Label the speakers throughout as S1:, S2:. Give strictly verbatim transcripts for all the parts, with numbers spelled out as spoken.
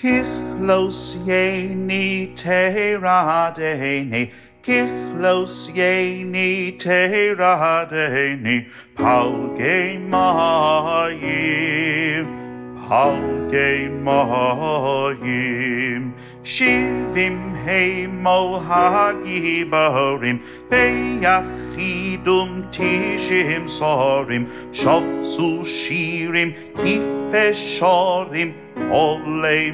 S1: Kikhlot Yeini Teradeni, Kikhlot Yeini Teradeni, Palgei Mayim, Palgei Mayim, Shivim Heimo Hagibarim, Veyachidum Tishim Sorim, Shavsu Shirim, Kifeshorim, Molei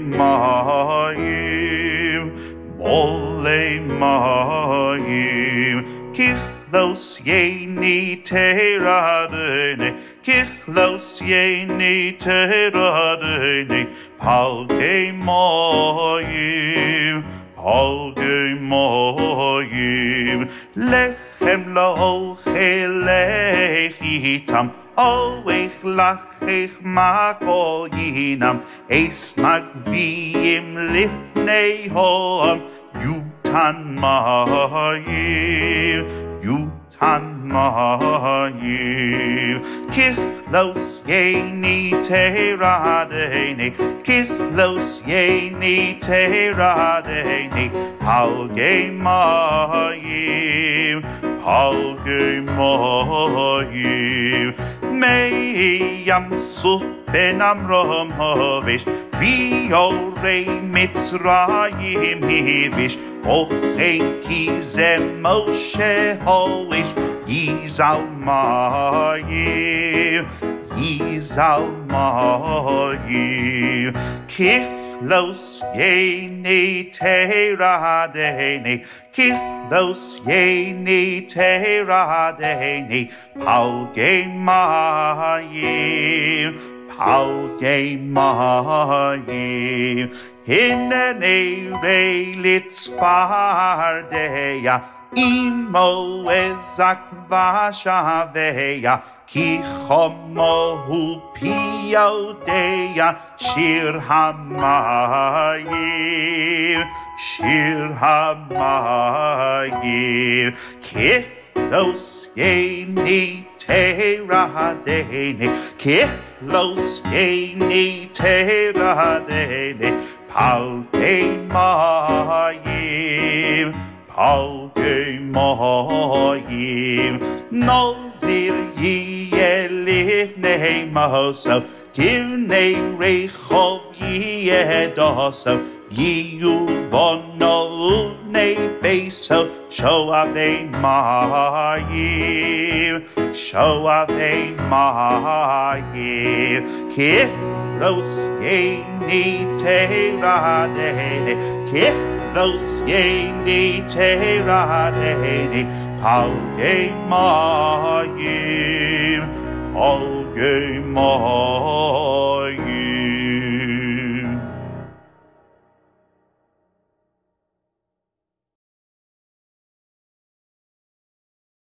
S1: Mayim, Molei Mayim, Kikhlot Yeini Teradeni, Kikhlot Yeini Teradeni, Palgei Mayim, Palgei Mayim, Lechem Lo'ochelech Itam, Oech lachech makol yinam, Eis magviim lifnei hoam, Yutan mayim, Yutan mayim. Kikhlot Yeini Teradeni, Kikhlot Yeini Teradeni, Palgei Mayim, Palgei Mayim. Mei Yam Suf ben Amram havish, Viorei Mitzrayim hivish, Ochein ki ze Moshe hoish, Yizal Mayim, Yizal Mayim. Kikhlot Yeini Teradeni, Kikhlot Yeini Teradeni, Palgei Mayim, Palgei Mayim. Hinenei reilitz fardeya, Imo ezak vashaveya, Ki chomohu piyodeya, Shir hamayim, Shir hamayim. Kikhlot Yeini Teradeni, Kikhlot Yeini Teradeni, Palgei Mayim, Palgei Mayim. Nozir yeh lifnei Moso, Kivnei Rechov yedoso, Yiyuvono uvnei Beiso, Shoavei Mayim, Shoavei Mayim. Kikhlot Yeini Teradeni, Kikhlot Yeini Teradeni, Palgei Mayim, Palgei Mayim.